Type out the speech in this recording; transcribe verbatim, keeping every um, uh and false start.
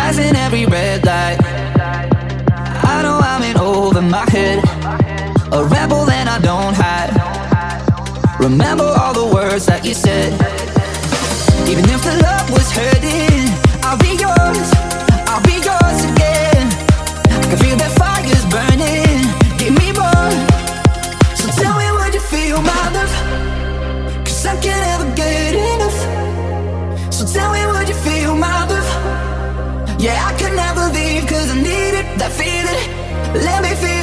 passing every red light. I know I'm in over my head, a rebel and I don't hide. Remember all the words that you said. Even if the love was hurting, I'll be yours, I'll be yours again. I can feel that fire's burning, give me more. So tell me, would you feel my love? Cause I can't ever get enough. So tell me, would you feel my love? Yeah, I could never leave cause I needed that feeling. Let me feel